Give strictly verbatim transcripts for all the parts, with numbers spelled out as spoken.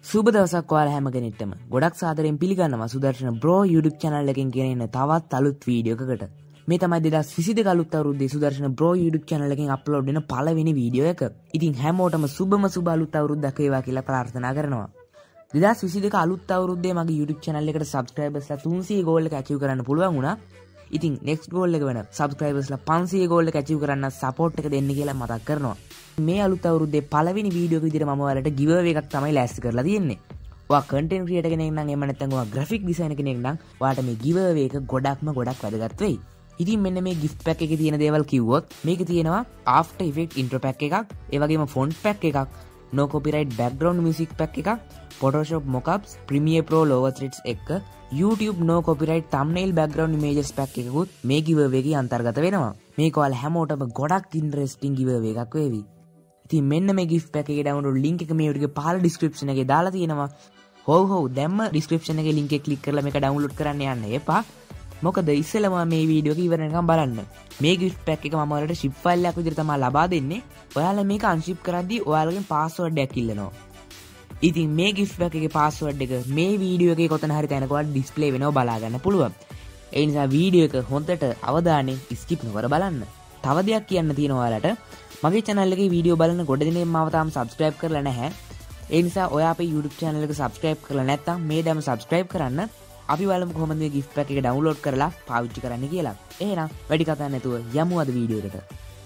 සුබ දවසක් ඔයාලා හැම කෙනෙක්ටම. ගොඩක් සාදරයෙන් පිළිගන්නවා සුදර්ශන බ්‍රෝ YouTube channel එකෙන් ගෙන එන තවත් අලුත් වීඩියෝ එකකට. මේ තමයි දෙදාස් විසිදෙක අලුත් අවුරුද්දේ සුදර්ශන බ්‍රෝ YouTube channel එකෙන් අප්ලෝඩ් වෙන පළවෙනි වීඩියෝ එක. ඉතින් හැමෝටම සුබම සුබ අලුත් අවුරුද්දක් වේවා කියලා ප්‍රාර්ථනා කරනවා. දෙදාස් විසිදෙක අලුත් අවුරුද්දේ මගේ YouTube channel එකට subscribersලා තුන්සිය goal එක achieve කරන්න පුළුවන් වුණා. ඉතින් next goal එක වෙන subscribersලා පන්සිය goal එක achieve කරන්න support එක දෙන්න කියලා මතක් කරනවා. මේ අලුත් අවුරුද්දේ පළවෙනි වීඩියෝ එක විදිහට මම ඔයාලට giveaway එකක් තමයි ලෑස්ති කරලා තියෙන්නේ. ඔයා content creator කෙනෙක් නම් එහෙම නැත්නම් ඔයා graphic designer කෙනෙක් නම් ඔයාට මේ giveaway එක ගොඩක්ම ගොඩක් වැදගත් වෙයි. ඉතින් මෙන්න මේ gift pack එකේ තියෙන දේවල් කිව්වොත් මේකේ තියෙනවා After Effects intro pack එකක්, ඒ වගේම font pack එකක්, no copyright background music pack එකක්, Photoshop mockups, Premiere Pro logo threads එක, YouTube no copyright thumbnail background images pack එකකුත් මේ giveaway එකේ අන්තර්ගත වෙනවා. මේක ඔයාලා හැමෝටම ගොඩක් interesting giveaway එකක් වේවි. ඉතින් මෙන්න මේ gift pack එකේ download link එක මේ වීඩියෝගේ පහළ description එකේ දාලා තියෙනවා. හොව් හොව් දැම්ම description එකේ link එක click කරලා මේක download කරන්න යන්න එපා. මොකද ඉස්සෙල්ලාම මේ වීඩියෝ එක ඉවර වෙනකම් බලන්න. මේ gift pack එක මම ඔයාලට zip file එකක් විදිහට තමයි ලබා දෙන්නේ. ඔයාලා මේක unzip කරද්දී ඔයාලගෙන් password එකක් ඉල්ලනවා. ඉතින් මේ gift pack එකේ password එක මේ වීඩියෝ එකේ කොතන හරි තැනක ඔයාලට display වෙනවා බලා ගන්න පුළුවන්. ඒ නිසා වීඩියෝ එක හොඳට අවධානයෙන් skip නොකර බලන්න. තව දෙයක් කියන්න තියෙනවා ඔයාලට. මගේ channel එකේ වීඩියෝ බලන ගොඩ දෙනෙක් මාව තාම subscribe කරලා නැහැ. ඒ නිසා ඔයා අපේ YouTube channel එක subscribe කරලා නැත්නම් මේ දැම subscribe කරන්න. අපි බලමු කොහොමද මේ gift pack එක download කරලා පාවිච්චි කරන්න කියලා. එහෙනම් වැඩි කතා නැතුව යමු අද වීඩියෝ එකට.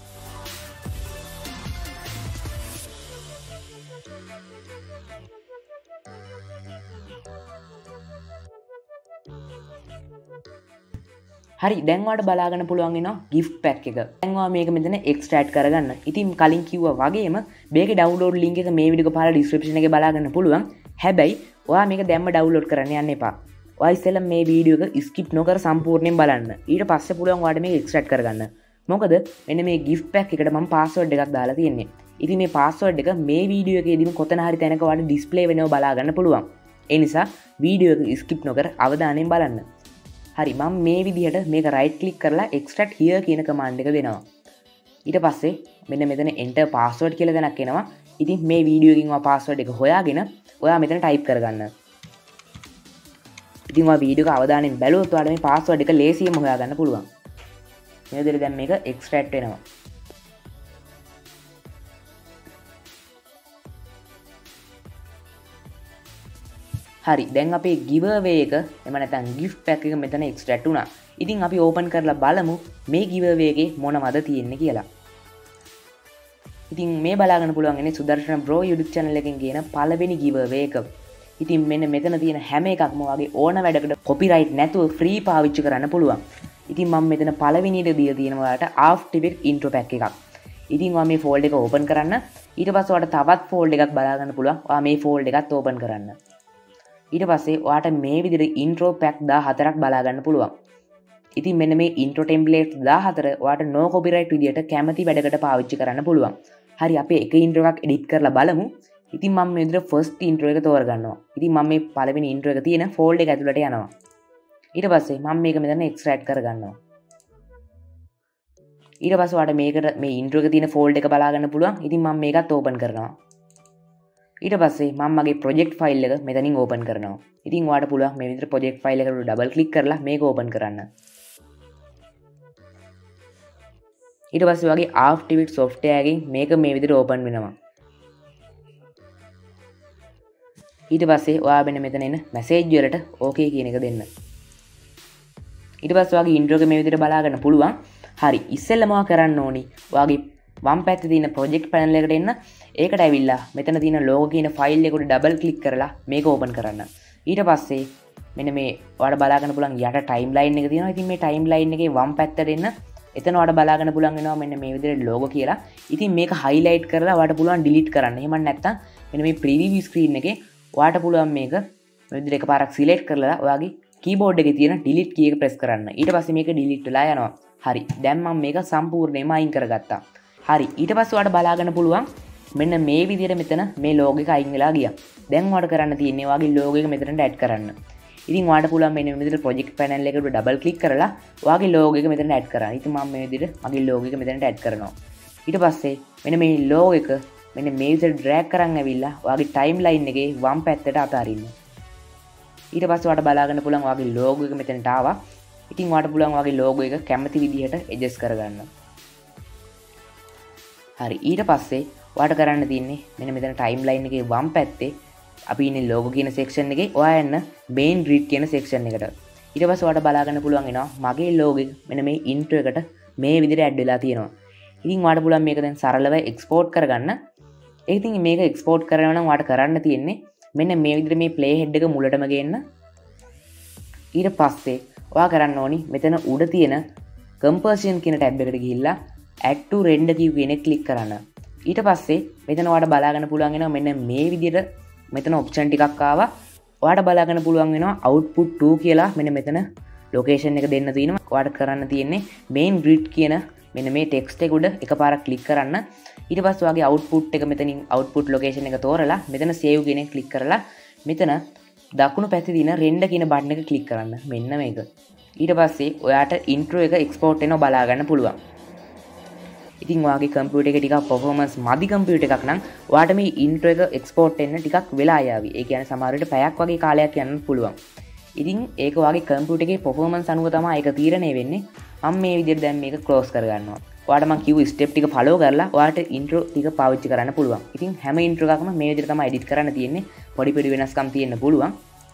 හරි දැන් ඔයාලට බලා ගන්න පුළුවන් වෙනවා gift pack එක. දැන් ඔයා මේක මෙතන extract කරගන්න. ඉතින් කලින් කිව්වා වගේම මේකේ download link එක මේ වීඩියෝ එක පහළ description එකේ බලා ගන්න පුළුවන්. හැබැයි ඔයා මේක දැම්ම download කරන්න යන්න එපා. ඔයා ඉස්සෙල්ලා මේ වීඩියෝ එක skip නොකර සම්පූර්ණයෙන් බලන්න. ඊට පස්සේ පුළුවන් ඔයාලට මේක extract කරගන්න. මොකද මෙන්න මේ gift pack එකට මම password එකක් දාලා තියෙන්නේ. ඉතින් මේ password එක මේ වීඩියෝ එකේදීම කොතන හරි තැනක ඔයාලට display වෙනව බලා ගන්න පුළුවන්. ඒ නිසා වීඩියෝ එක skip නොකර අවධානයෙන් බලන්න. හරි මම මේ විදිහට මේක right click කරලා extract here කියන command එක දෙනවා. ඊට පස්සේ මෙන්න මෙතන enter password කියලා දෙනක් එනවා. ඉතින් මේ වීඩියෝ එකකින් ඔයා password එක හොයාගෙන ඔයා මෙතන type කරගන්න. ඉතින් ඔයා වීඩියෝ එක අවධානයෙන් බැලුවොත් ඔයාලට මේ password එක ලේසියෙන්ම හොයාගන්න පුළුවන්. මේ විදිහට දැන් මේක extract වෙනවා. හරි දැන් අපේ giveaway එක එම නැත්නම් gift pack එක මෙතන extract වුණා. ඉතින් අපි open කරලා බලමු මේ giveaway එකේ මොනවද තියෙන්නේ කියලා. ඉතින් මේ බලා ගන්න පුළුවන් ඉන්නේ සුදර්ශන බ්‍රෝ YouTube channel එකෙන් ගේන පළවෙනි giveaway එක. ඉතින් මෙන්න මෙතන තියෙන හැම එකක්ම වගේ ඕන වැඩකට copyright නැතුව free පාවිච්චි කරන්න පුළුවන්. ඉතින් මම මෙතන පළවෙනියට දීලා තියෙනවා ඔයාලට After Effects intro pack එකක්. ඉතින් ඔයා මේ folder එක open කරන්න. ඊට පස්සේ ඔයාලට තවත් folder එකක් බලා ගන්න පුළුවන්. ඔයා මේ folder එකත් open කරන්න. ඊට පස්සේ ඔයාට මේ විදිහට intro pack දාහතරක් බලා ගන්න පුළුවන්. ඉතින් මෙන්න මේ intro template දාහතර ඔයාට no copyright විදිහට කැමති වැඩකට පාවිච්චි කරන්න පුළුවන්. හරි අපි එක intro එකක් edit කරලා බලමු. ඉතින් මම මේ විදිහට first intro එක තෝරගන්නවා. ඉතින් මම මේ පළවෙනි intro එක තියෙන folder එක ඇතුළට යනවා. ඊට පස්සේ මම මේක මෙතන extract කරගන්නවා. ඊට පස්සේ ඔයාට මේකට මේ intro එක තියෙන folder එක බලා ගන්න පුළුවන්. ඉතින් මම මේකත් open කරනවා. ඊට පස්සේ මම මගේ project file එක මෙතනින් open කරනවා. ඉතින් ඔයාට පුළුවන් මේ විදිහට project file එකට double click කරලා මේක open කරන්න. ඊට පස්සේ ඔයාගේ After Effects software එකකින් මේක මේ විදිහට open වෙනවා. ඊට පස්සේ ඔයා මෙන්න මෙතන එන message වලට okay කියන එක දෙන්න. ඊට පස්සේ ඔයාගේ intro එක මේ විදිහට බලා ගන්න පුළුවන්. හරි ඉස්සෙල්ලම ඔයා කරන්න ඕනි ඔයාගේ වම් පැත්තේ තියෙන project panel එකට එන්න. ඒකට ඇවිල්ලා මෙතන තියෙන logo කියන file එකට double click කරලා මේක open කරන්න. ඊට පස්සේ මෙන්න මේ ඔයාලට බලා ගන්න පුළුවන් යට timeline එක තියෙනවා. ඉතින් මේ timeline එකේ වම් පැත්තට එන්න. එතන ඔයාලට බලා ගන්න පුළුවන් වෙනවා මෙන්න මේ විදිහට logo කියලා. ඉතින් මේක highlight කරලා ඔයාලට පුළුවන් delete කරන්න. එහෙම නැත්නම් මෙන්න මේ preview screen එකේ ඔයාලට පුළුවන් මේක මේ විදිහට එකපාරක් select කරලා ඔයාගේ keyboard එකේ තියෙන delete key එක press කරන්න. ඊට පස්සේ මේක delete වෙලා යනවා. හරි. දැන් මම මේක සම්පූර්ණයෙන්ම අයින් කරගත්තා. හරි. ඊට පස්සේ ඔයාලට බලා ගන්න පුළුවන් මෙන්න මේ විදිහට මෙතන මේ logo එක අයින් වෙලා ගියා. දැන් ඔයාලට කරන්න තියෙන්නේ ඔයාගේ logo එක මෙතනට add කරන්න. ඉතින් ඔයාලට පුළුවන් මෙන්න මේ විදිහට project panel එකට double click කරලා ඔයාගේ logo එක මෙතනට add කරන්න. ඉතින් මම මේ විදිහට මගේ logo එක මෙතනට add කරනවා. ඊට පස්සේ මෙන්න මේ logo එක මෙන්න මේ විදිහට ඩ්‍රැග් කරන් ඇවිල්ලා ඔයාගේ ටයිම්ලයින් එකේ වම් පැත්තට අතාරින්න. ඊට පස්සේ ඔයාලට බලා ගන්න පුළුවන් ඔයාගේ ලෝගෝ එක මෙතනට ආවා. ඉතින් ඔයාලට පුළුවන් ඔයාගේ ලෝගෝ එක කැමති විදිහට ඇඩ්ජස්ට් කරගන්න. හරි ඊට පස්සේ ඔයාලට කරන්න තියෙන්නේ මෙන්න මෙතන ටයිම්ලයින් එකේ වම් පැත්තේ අපි ඉන්නේ ලෝගෝ කියන සෙක්ෂන් එකේ ඔයා යන්න මේන් ග්‍රිඩ් කියන සෙක්ෂන් එකට. ඊට පස්සේ ඔයාලට බලා ගන්න පුළුවන් වෙනවා මගේ ලෝගෝ එක මෙන්න මේ ඉන්ට්‍රෝ එකට මේ විදිහට ඇඩ් වෙලා තියෙනවා. ඉතින් ඔයාලට පුළුවන් මේක දැන් සරලව එක්ස්පෝර්ට් කරගන්න. ඒ ඉතින් මේක එක්ස්පෝර්ට් කරනවා නම් ඔයාලට කරන්න තියෙන්නේ මෙන්න මේ විදිහට මේ ප්ලේ හෙඩ් එක මුලටම ගේන්න. ඊට පස්සේ ඔයා කරන්න ඕනි මෙතන උඩ තියෙන කම්පර්ෂන් කියන ටැබ් එකට ගිහිල්ලා add to render view කියන එක ක්ලික් කරන්න. ඊට පස්සේ මෙතන ඔයාලට බලා ගන්න පුළුවන් වෙනවා මෙන්න මේ විදිහට මෙතන ඔප්ෂන් ටිකක් ආවා. ඔයාලට බලා ගන්න පුළුවන් වෙනවා output two කියලා මෙන්න මෙතන ලොකේෂන් එක දෙන්න තියෙනවා. ඔයාලට කරන්න තියෙන්නේ main grid කියන මෙන්න මේ ටෙක්ස්ට් එක උඩ එකපාරක් ක්ලික් කරන්න. ඊට පස්සේ ඔයාගේ output එක මෙතනින් output location එක තෝරලා මෙතන save කියන එක ක්ලික් කරලා මෙතන දකුණු පැත්තේ තියෙන render කියන බටන් එක ක්ලික් කරන්න. මෙන්න මේක. ඊට පස්සේ ඔයාට intro එක export වෙනවා බලා ගන්න පුළුවන්. ඉතින් ඔයාගේ කම්පියුටර් එකේ ටිකක් performance මදි කම්පියුටර් එකක් නම් ඔයාට මේ intro එක export වෙන්න ටිකක් වෙලා යාවි. ඒ කියන්නේ සමහර විට පැයක් වගේ කාලයක් යන්න පුළුවන්. ඉතින් ඒක ඔයාගේ කම්පියුටර් එකේ performance අනුව තමයි ඒක තීරණය වෙන්නේ. මම මේ විදිහට දැන් මේක close කරගන්නවා. ඔයාට මම කිව්ව step ටික follow කරලා ඔයාට intro ටික පාවිච්චි කරන්න පුළුවන්. ඉතින් හැම intro එකක්ම මේ විදිහට තමයි edit කරන්න තියෙන්නේ. පොඩි පොඩි වෙනස්කම් තියෙන්න පුළුවන්.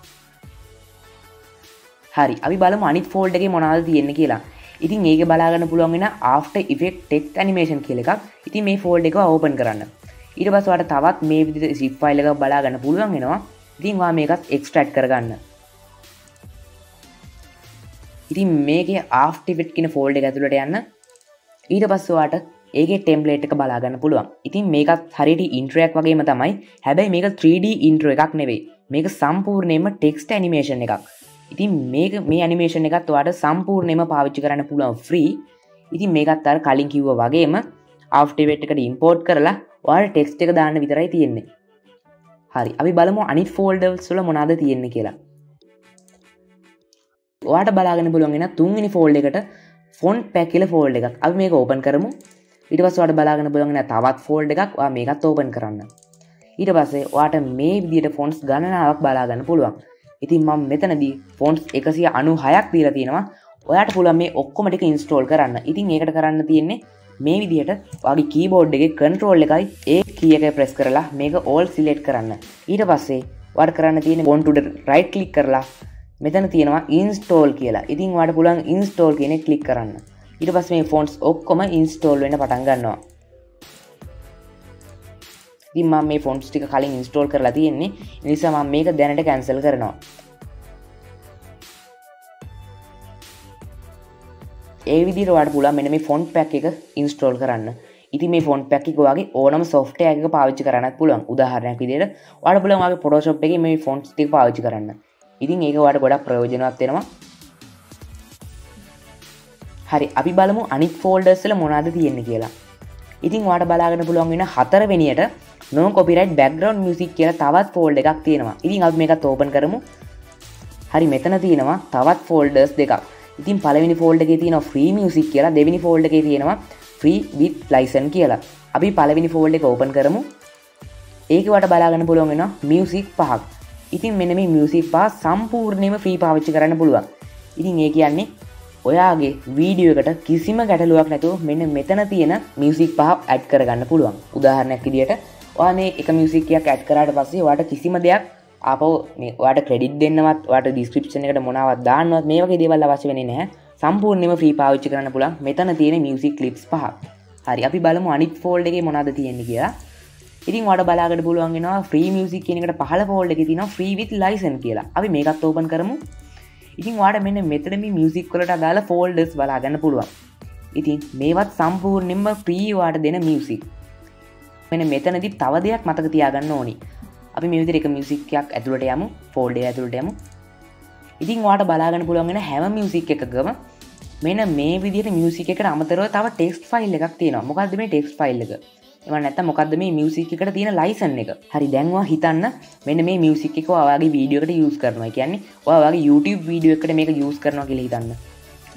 හරි අපි බලමු අනිත් ෆෝල්ඩර් එකේ මොනවද තියෙන්නේ කියලා. ඉතින් ඒක බලා ගන්න පුළුවන් වෙන After Effects Text Animation කියලා එකක්. ඉතින් මේ ෆෝල්ඩර් එක ඕපන් කරන්න. ඊට පස්සේ ඔයාලට තවත් මේ විදිහට zip file එකක් බලා ගන්න පුළුවන් වෙනවා. ඉතින් ඔයා මේකත් extract කරගන්න. ඉතින් මේකේ After Effects කියන ෆෝල්ඩර් එක ඇතුළට යන්න. ඊට පස්සේ ඔයාට ඒකේ ටෙම්ප්ලේට් එක බලා ගන්න පුළුවන්. ඉතින් මේකත් හරියට intro එකක් වගේම තමයි. හැබැයි මේක three D intro එකක් නෙවෙයි. මේක සම්පූර්ණයෙන්ම text animation එකක්. ඉතින් මේක මේ ඇනිමේෂන් එකත් ඔයාලට සම්පූර්ණයෙන්ම පාවිච්චි කරන්න පුළුවන් ෆ්‍රී. ඉතින් මේකත් අර කලින් කිව්වා වගේම After Effects එකට ඉම්පෝර්ට් කරලා ඔයාලට ටෙක්ස්ට් එක දාන්න විතරයි තියෙන්නේ. හරි අපි බලමු අනිත් ෆෝල්ඩර්ස් වල මොනවද තියෙන්නේ කියලා. ඔයාලට බලාගෙන පුළුවන් වෙන තුන්වෙනි ෆෝල්ඩර් එකට font pack කියලා ෆෝල්ඩර් එකක්. අපි මේක ඕපන් කරමු. ඊට පස්සේ ඔයාලට බලාගෙන පුළුවන් වෙන තවත් ෆෝල්ඩර් එකක්. ඔයා මේකත් ඕපන් කරන්න. ඊට පස්සේ ඔයාට මේ විදිහට fonts ගණනාවක් බලා ගන්න පුළුවන්. ඉතින් මම මෙතනදී fonts එකසිය අනූහයක් දීලා තියෙනවා. ඔයාට පුළුවන් මේ ඔක්කොම ටික install කරන්න. ඉතින් ඒකට කරන්න තියෙන්නේ මේ විදිහට ඔයාගේ keyboard එකේ control එකයි ඒ key එක press කරලා මේක all select කරන්න. ඊට පස්සේ ඔයාට කරන්න තියෙන්නේ font උඩ right click කරලා මෙතන තියෙනවා install කියලා. ඉතින් ඔයාට පුළුවන් install කියන එක click කරන්න. ඊට පස්සේ මේ fonts ඔක්කොම install වෙන්න පටන් ගන්නවා. ඉතින් මම මේ fonts ටික කලින් install කරලා තියෙන්නේ. ඒ නිසා මම මේක දැනට cancel කරනවා. ඒ විදිහට ඔයාලට පුළුවන් මෙන්න මේ font pack එක install කරන්න. ඉතින් මේ font pack එක ඔයාගේ ඕනම software එකක පාවිච්චි කරන්නත් පුළුවන්. උදාහරණයක් විදිහට ඔයාලට පුළුවන් ඔයාගේ Photoshop එකේ මේ fonts ටික පාවිච්චි කරන්න. ඉතින් ඒක ඔයාලට ගොඩක් ප්‍රයෝජනවත් වෙනවා. හරි අපි බලමු අනිත් folders වල මොනවද තියෙන්නේ කියලා. ඉතින් ඔයාලට බලාගන්න පුළුවන් වෙන හතරවෙනියට no copyright background music කියලා තවත් folder එකක් තියෙනවා. ඉතින් අපි මේකත් open කරමු. හරි මෙතන තියෙනවා තවත් folders දෙකක්. ඉතින් පළවෙනි folder එකේ තියෙනවා free music කියලා, දෙවෙනි folder එකේ තියෙනවා free with license කියලා. අපි පළවෙනි folder එක open කරමු. ඒකේ වට බලාගන්න පුළුවන් වෙනවා music පහක්. ඉතින් මෙන්න මේ music පහ සම්පූර්ණයෙන්ම free පාවිච්චි කරන්න පුළුවන්. ඉතින් ඒ කියන්නේ ඔයාගේ වීඩියෝ එකට කිසිම ගැටලුවක් නැතුව මෙන්න මෙතන තියෙන music පහ add කරගන්න පුළුවන්. උදාහරණයක් විදියට ඔයා මේ එක music එකක් add කරාට පස්සේ ඔයාට කිසිම දෙයක් ආපහු මේ ඔයාට credit දෙන්නවත් ඔයාට description එකට මොනවත් දාන්නවත් මේ වගේ දේවල් අවශ්‍ය වෙන්නේ නැහැ. සම්පූර්ණයෙන්ම free පාවිච්චි කරන්න පුළුවන් මෙතන තියෙන music clips පහ. හරි අපි බලමු අනිත් folder එකේ මොනවද තියෙන්නේ කියලා. ඉතින් ඔයාලට බලාගන්න පුළුවන් වෙනවා free music කියන එකට පහළ folder එකේ තියෙනවා free with license කියලා. අපි මේකත් open කරමු. ඉතින් ඔයාලට මෙන්න මෙතන මේ music වලට අදාළ folders බලා ගන්න පුළුවන්. ඉතින් මේවත් සම්පූර්ණයෙන්ම free ඔයාලට දෙන music. මෙන්න මෙතනදී තව දෙයක් මතක තියාගන්න ඕනි. අපි මේ විදිහට එක music එකක් ඇතුළට යමු, folder ඇතුළට යමු. ඉතින් ඔයාලට බලා ගන්න පුළුවන් වෙන හැම music එකකම මෙන්න මේ විදිහට music එකට අමතරව තව text file එකක් තියෙනවා. මොකද්ද මේ text file එක? එම නැත්තම් මොකද්ද මේ music එකට තියෙන license එක? හරි දැන් ඔයා හිතන්න මෙන්න මේ music එක ඔයාගේ වීඩියෝ එකට use කරනවා. ඒ කියන්නේ ඔයා ඔයාගේ YouTube වීඩියෝ එකකට මේක use කරනවා කියලා හිතන්න.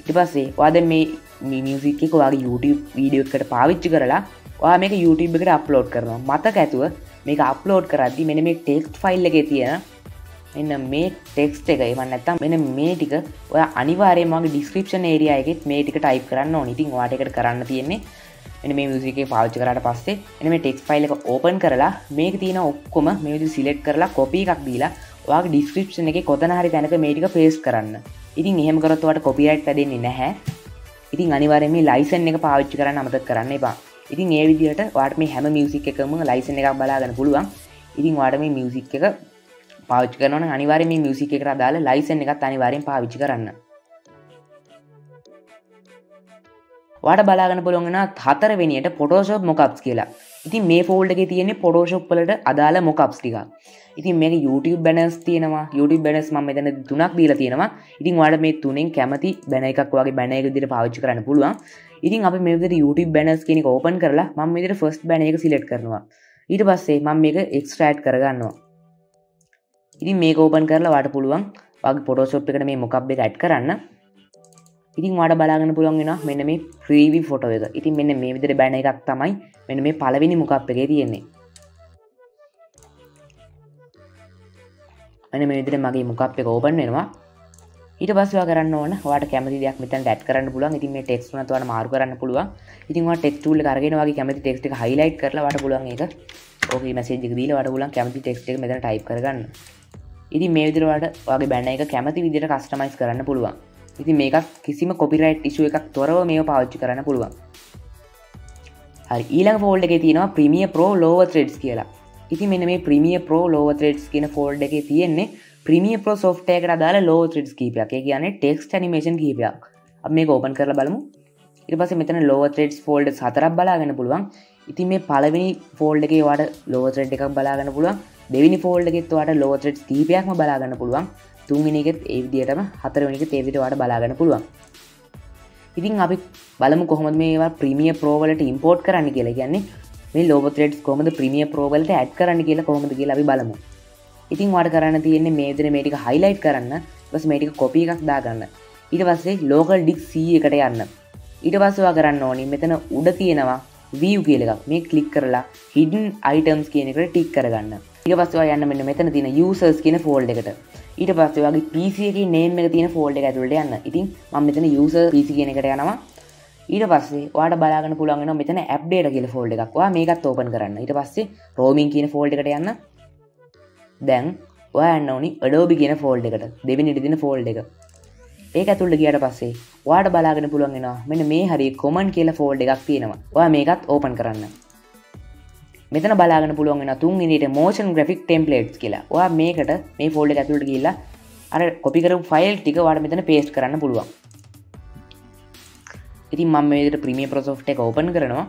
ඊට පස්සේ ඔයා දැන් මේ මේ මියුසික් එක ඔයාගේ YouTube වීඩියෝ එකකට පාවිච්චි කරලා ඔයා මේක YouTube එකට අප්ලෝඩ් කරනවා. මතක ඇතුව මේක අප්ලෝඩ් කරද්දි මෙන්න මේ ටෙක්ස්ට් ෆයිල් එකේ තියෙන මෙන්න මේ ටෙක්ස්ට් එක එහෙම නැත්නම් මෙන්න මේ ටික ඔයා අනිවාර්යයෙන්ම ඔයාගේ ඩිස්ක්‍රිප්ෂන් ඒරියා එකෙත් මේ ටික ටයිප් කරන්න ඕනේ. ඉතින් ඔයාට ඒකට කරන්න තියෙන්නේ මෙන්න මේ මියුසික් එක පාවිච්චි කරාට පස්සේ මෙන්න මේ ටෙක්ස්ට් ෆයිල් එක ඕපන් කරලා මේකේ තියෙන ඔක්කොම මේ විදිහට සිලෙක්ට් කරලා කොපි එකක් දීලා ඔයාගේ ඩිස්ක්‍රිප්ෂන් එකේ කොතන හරි තැනක මේ ටික පේස්ට් කරන්න. ඉතින් එහෙම කරොත් ඔයාට කොපිරයිට් වැදෙන්නේ නැහැ. ඉතින් අනිවාර්යයෙන් මේ ලයිසන් එක පාවිච්චි කරන්න අමතක කරන්න එපා. ඉතින් ඒ විදිහට ඔයාට මේ හැම මියුසික් එකකම ලයිසන් එකක් බලාගන්න පුළුවන්. ඉතින් ඔයාට මේ මියුසික් එක පාවිච්චි කරනවා නම් අනිවාර්යයෙන් මේ මියුසික් එකට අදාළ ලයිසන් එකත් අනිවාර්යෙන් පාවිච්චි කරන්න. ඔයාට බලාගන්න පුළුවන් වෙනවා හතරවෙනියට Photoshop mockups කියලා. ඉතින් මේ ෆෝල්ඩර් එකේ තියෙන්නේ Photoshop වලට අදාළ mockups ටිකක්. ඉතින් මේක YouTube banners තියෙනවා. YouTube banners මම මෙතන තුනක් දීලා තියෙනවා. ඉතින් ඔයාලට මේ තුනෙන් කැමති banner එකක් වගේ banner එක විදිහට පාවිච්චි කරන්න පුළුවන්. ඉතින් අපි මේ විදිහට YouTube banners කියන එක ඕපන් කරලා මම මේ විදිහට first banner එක select කරනවා. ඊට පස්සේ මම මේක extract කරගන්නවා. ඉතින් මේක ඕපන් කරලා ඔයාලට පුළුවන් ඔයාගේ Photoshop එකට මේ mockup එක add කරන්න. ඉතින් ඔයාලට බලාගන්න පුළුවන් වෙනවා මෙන්න මේ preview photo එක. ඉතින් මෙන්න මේ විදිහට banner එකක් තමයි මෙන්න මේ පළවෙනි mockup එකේ තියෙන්නේ. මෙන්න මේ විදිහට මගේ mockup එක ඕපන් වෙනවා. ඊට පස්සේ ඔයා කරන්න ඕන ඔයාට කැමති දෙයක් මෙතනට add කරන්න පුළුවන්. ඉතින් මේ text උනත් ඔයාලා මාරු කරන්න පුළුවන්. ඉතින් ඔයා text tool එක අරගෙන ඔයාගේ කැමති text එක highlight කරලා ඔයාට පුළුවන් ඒක ඕකේ message එක දීලා ඔයාට පුළුවන් කැමති text එක මෙතන type කරගන්න. ඉතින් මේ විදිහට ඔයාට ඔයාගේ banner එක කැමති විදිහට customize කරන්න පුළුවන්. ඉතින් මේක කිසිම copyright issue එකක් තොරව මේව පාවිච්චි කරන්න පුළුවන්. හරි ඊළඟ ෆෝල්ඩර් එකේ තියෙනවා Premiere Pro Lower Threads කියලා. ඉතින් මෙන්න මේ Premiere Pro Lower Threads කියන ෆෝල්ඩර් එකේ තියෙන්නේ Premiere Pro software එකට අදාළ lower threads කීපයක්. ඒ කියන්නේ text animation කීපයක්. අපි මේක open කරලා බලමු. ඊට පස්සේ මෙතන lower threads folders හතරක් බලා ගන්න පුළුවන්. ඉතින් මේ පළවෙනි fold එකේ ඔයාලට lower thread එකක් බලා ගන්න පුළුවන්. දෙවෙනි fold එකෙත් ඔයාලට lower threads කීපයක්ම බලා ගන්න පුළුවන්. තුන්වෙනි එකෙත් ඒ විදිහටම හතරවෙනි එකෙත් ඒ විදිහට ඔයාලට බලා ගන්න පුළුවන්. ඉතින් අපි බලමු කොහොමද මේවා Premiere Pro වලට import කරන්න කියලා. කියන්නේ මේ lower threads කොහොමද Premiere Pro වලට add කරන්න කියලා කොහොමද කියලා අපි බලමු. ඉතින් ඔයාලට කරන්න තියෙන්නේ මේ විදිහට මේ ටික highlight කරන්න. ඊට පස්සේ මේ ටික copy එකක් දාගන්න. ඊට පස්සේ local disk C එකට යන්න. ඊට පස්සේ ඔයා කරන්න ඕනේ මෙතන උඩ තියෙනවා view කියලා එකක්. මේ click කරලා hidden items කියන එකට tick කරගන්න. ඊට පස්සේ ඔයා යන්න මෙන්න මෙතන තියෙන users කියන folder එකට. ඊට පස්සේ ඔයාගේ P C එකේ name එක තියෙන folder එක ඇතුළට යන්න. ඉතින් මම මෙතන user P C කියන එකට යනවා. ඊට පස්සේ ඔයාට බලා ගන්න පුළුවන් වෙනවා මෙතන app data කියලා folder එකක්. ඔයා මේකත් open කරන්න. ඊට පස්සේ roaming කියන folder එකට යන්න. දැන් ඔයා යන්න ඕනි Adobe කියන ෆෝල්ඩර් එකට. දෙවෙනිට දෙන ෆෝල්ඩර් එක. ඒක ඇතුළට ගියාට පස්සේ ඔයාට බලාගෙන පුළුවන් වෙනවා මෙන්න මේ හරිය common කියලා ෆෝල්ඩර් එකක් තියෙනවා. ඔයා මේකත් ඕපන් කරන්න. මෙතන බලාගෙන පුළුවන් වෙනවා තුන්වෙනිට motion graphic templates කියලා. ඔයා මේකට මේ ෆෝල්ඩර් එක ඇතුළට ගිහිල්ලා අර copy කරපු ෆයිල් ටික ඔයාට මෙතන paste කරන්න පුළුවන්. ඉතින් මම මේ විදිහට Premiere Pro software එක ඕපන් කරනවා.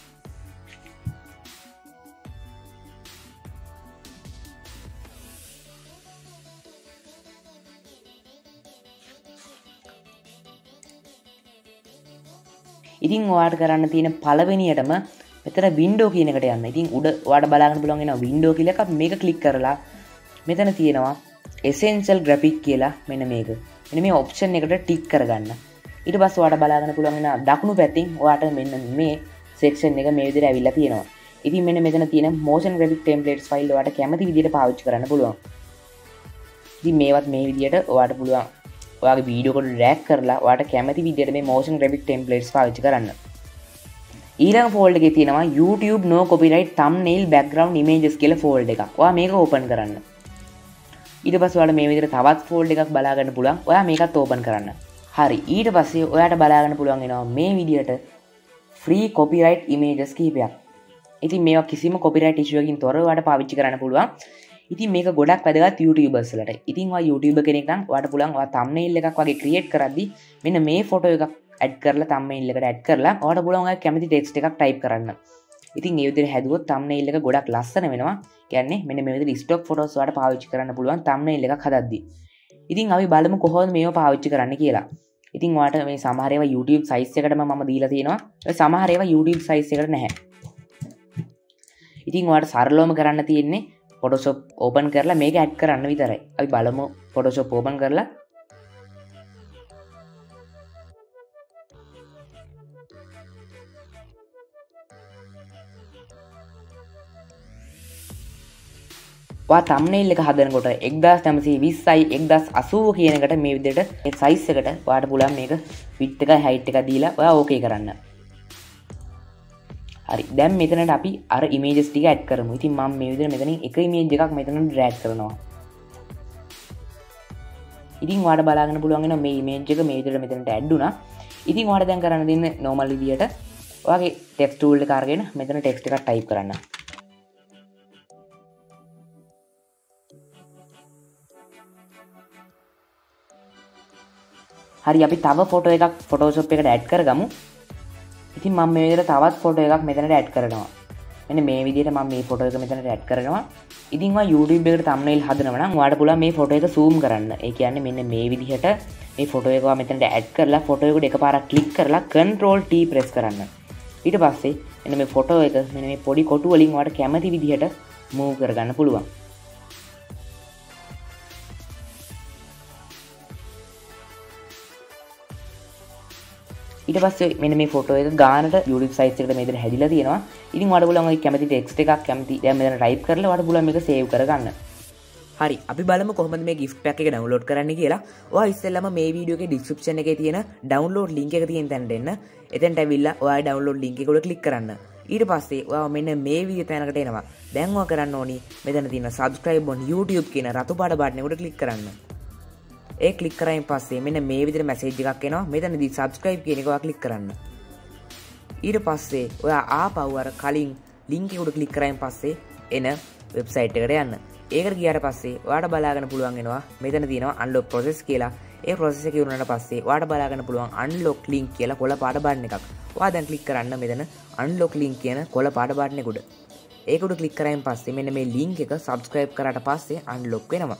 ඉතින් ඔයාට කරන්න තියෙන පළවෙනියටම මෙතන window කියන එකට යන්න. ඉතින් උඩ ඔයාට බලාගන්න පුළුවන් වෙනවා window කියලා එකක්. මේක ක්ලික් කරලා මෙතන තියෙනවා essential graphic කියලා මෙන්න මේක. මෙන්න මේ option එකට ටික් කරගන්න. ඊට පස්සේ ඔයාට බලාගන්න පුළුවන් වෙනවා දකුණු පැත්තෙන් ඔයාට මෙන්න මේ section එක මේ විදිහට ඇවිල්ලා තියෙනවා. ඉතින් මෙන්න මෙතන තියෙන motion graphic templates file ඔයාට කැමති විදිහට පාවිච්චි කරන්න පුළුවන්. ඉතින් මේවත් මේ විදිහට ඔයාට පුළුවන් ඔයාගේ වීඩියෝ එකට ඩ්‍රැග් කරලා ඔයාට කැමති විදිහට මේ motion graphic templates පාවිච්චි කරන්න. ඊළඟ ෆෝල්ඩර් එකේ තියෙනවා YouTube no copyright thumbnail background images කියලා ෆෝල්ඩර් එකක්. ඔයා මේක ඕපන් කරන්න. ඊට පස්සේ ඔයාලා මේ විදිහට තවත් ෆෝල්ඩර් එකක් බලා ගන්න පුළුවන්. ඔයා මේකත් ඕපන් කරන්න. හරි. ඊට පස්සේ ඔයාට බලා ගන්න පුළුවන් වෙනවා මේ විදිහට free copyright images කිහිපයක්. ඉතින් මේවා කිසිම copyright issue එකකින් තොරව ඔයාට පාවිච්චි කරන්න පුළුවන්. ඉතින් මේක ගොඩක් වැදගත් YouTubers වලට. ඉතින් ඔයා YouTuber කෙනෙක් නම් ඔයාට පුළුවන් ඔයා thumbnail එකක් වගේ create කරද්දී මෙන්න මේ ෆොටෝ එකක් add කරලා thumbnail එකට add කරලා ඔයාට පුළුවන් ඔයා කැමති text එකක් type කරන්න. ඉතින් මේ විදිහට හැදුවොත් thumbnail එක ගොඩක් ලස්සන වෙනවා. කියන්නේ මෙන්න මේ විදිහට stock photos ඔයාට පාවිච්චි කරන්න පුළුවන් thumbnail එකක් හදද්දී. ඉතින් අපි බලමු කොහොමද මේව පාවිච්චි කරන්න කියලා. ඉතින් ඔයාට මේ සමහර ඒවා YouTube size එකටම මම දීලා තියෙනවා. ඒ සමහර ඒවා YouTube size එකට නැහැ. ඉතින් ඔයාට සරලවම කරන්න තියෙන්නේ Photoshop open කරලා මේක add කරන්න විතරයි. අපි බලමු Photoshop open කරලා වා thumbnail එක හදනකොට එක්දාස් නවසිය විස්සයි එක්දාස් අසූව කියන එකට මේ විදිහට මේ size එකට ඔයාලට පුළුවන් මේක width එකයි height එකයි දීලා ඔයා ඕකේ කරන්න. හරි. දැන් මෙතනට අපි අර images ටික add කරමු. ඉතින් මම මේ විදිහට මෙතනින් එක image එකක් මෙතනට drag කරනවා. ඉතින් ඔයාලට බලාගන්න පුළුවන් වෙනවා මේ image එක මේ විදිහට මෙතනට add වුණා. ඉතින් ඔයාලට දැන් කරන්න දෙන්නේ normal විදිහට ඔයාගේ text tool එක අරගෙන මෙතන text එකක් type කරන්න. හරි අපි තව ෆොටෝ එකක් Photoshop එකට add කරගමු. ඉතින් මම මේ විදිහට තවත් ෆොටෝ එකක් මෙතනට add කරනවා. මෙන්න මේ විදිහට මම මේ ෆොටෝ එක මෙතනට add කරනවා. ඉතින් ඔයා YouTube එකට thumbnail හදනවා නම් ඔයාලට පුළුවන් මේ ෆොටෝ එක zoom කරන්න. ඒ කියන්නේ මෙන්න මේ විදිහට මේ ෆොටෝ එක ඔයා මෙතනට add කරලා ෆොටෝ එකට එකපාරක් click කරලා control T press කරන්න. ඊට පස්සේ මෙන්න මේ ෆොටෝ එක මෙන්න මේ පොඩි කොටු වලින් ඔයාලට කැමති විදිහට move කරගන්න පුළුවන්. ඊට පස්සේ මෙන්න මේ ෆොටෝ එක ගානට YouTube size එකට මේ විදිහට හැදිලා තියෙනවා. ඉතින් ඔයාලට පුළුවන් ඔය කැමති text එකක් කැමති දැන් මෙතන type කරලා ඔයාලට පුළුවන් මේක save කරගන්න. හරි අපි බලමු කොහොමද මේ gift pack එක download කරන්න කියලා. ඔයා ඉස්සෙල්ලාම මේ වීඩියෝ එකේ description එකේ තියෙන download link එක තියෙන තැනට එන්න. එතෙන්ට ඇවිල්ලා ඔයා download link එක උඩ click කරන්න. ඊට පස්සේ ඔයා මෙන්න මේ විදිහ තැනකට එනවා. දැන් ඔයා කරන්න ඕනි මෙතන තියෙන subscribe on YouTube කියන රතු පාට බටන් එක උඩ click කරන්න. ඒ ක්ලික් කරායින් පස්සේ මෙන්න මේ විදිහට මැසේජ් එකක් එනවා. මෙතනදී subscribe කියන එක ඔයා ක්ලික් කරන්න. ඊට පස්සේ ඔයා ආපහු අර කලින් link එක උඩ ක්ලික් කරායින් පස්සේ එන වෙබ්සයිට් එකට යන්න. ඒකට ගියාට පස්සේ ඔයාට බලාගන්න පුළුවන් වෙනවා මෙතන තියෙනවා unlock process කියලා. ඒ process එක ඉවරනට පස්සේ ඔයාට බලාගන්න පුළුවන් unlock link කියලා කොළ පාට බටන් එකක්. ඔයා දැන් ක්ලික් කරන්න මෙතන unlock link කියන කොළ පාට බටන් එක උඩ. ඒක උඩ ක්ලික් කරායින් පස්සේ මෙන්න මේ link එක subscribe කරාට පස්සේ unlock වෙනවා.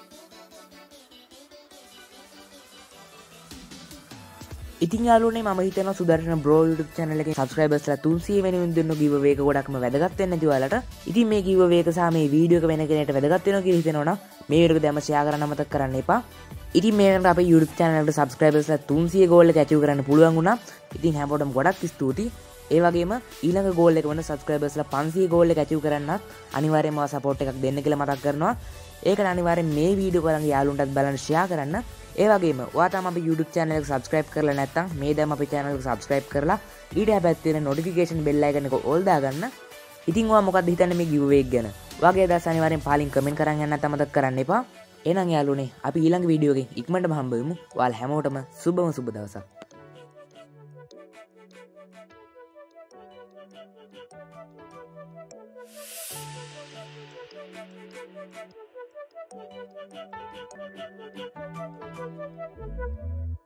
ඉතින් යාළුවනේ මම හිතනවා සුදර්ශන බ්‍රෝ YouTube channel එකේ subscribersලා තුන්සිය වෙනුවෙන් දුන්න giveaway එක ගොඩක්ම වැදගත් වෙන්නේ නැති ඔයාලට. ඉතින් මේ giveaway එක සහ මේ වීඩියෝ එක වෙන කෙනෙක්ට වැදගත් වෙනවා කියලා හිතෙනවා නම් මේ වීඩියෝ එක දැම්ම share කරන්න අමතක කරන්න එපා. ඉතින් මේකට අපේ YouTube channel එකට subscribersලා තුන්සිය goal එක achieve කරන්න පුළුවන් වුණා. ඉතින් හැමෝටම ගොඩක් ස්තුතියි. ඒ වගේම ඊළඟ goal එක වන subscribersලා පන්සිය goal එක achieve කරන්නත් අනිවාර්යයෙන්ම ඔයා support එකක් දෙන්න කියලා මතක් කරනවා. ඒකට අනිවාර්යෙන් මේ වීඩියෝ එක ඔයාලගේ යාළුවන්ටත් බලන්න share කරන්න. ඒ වගේම ඔයා තාම අපේ YouTube channel එක subscribe කරලා නැත්නම් මේ දැන් අපේ channel එක subscribe කරලා ඊට හැබැයි තියෙන notification bell icon එක all දාගන්න. ඉතින් ඔයා මොකක්ද හිතන්නේ මේ giveaway එක ගැන? ඔයාගේ අදහස් අනිවාර්යෙන් පහලින් comment කරන් යන්නත් අමතක කරන්න එපා. එහෙනම් යාළුවනේ අපි ඊළඟ වීඩියෝ එකකින් ඉක්මනටම හම්බ වෙමු. ඔයාලා හැමෝටම සුබම සුබ දවසක්. Thank you.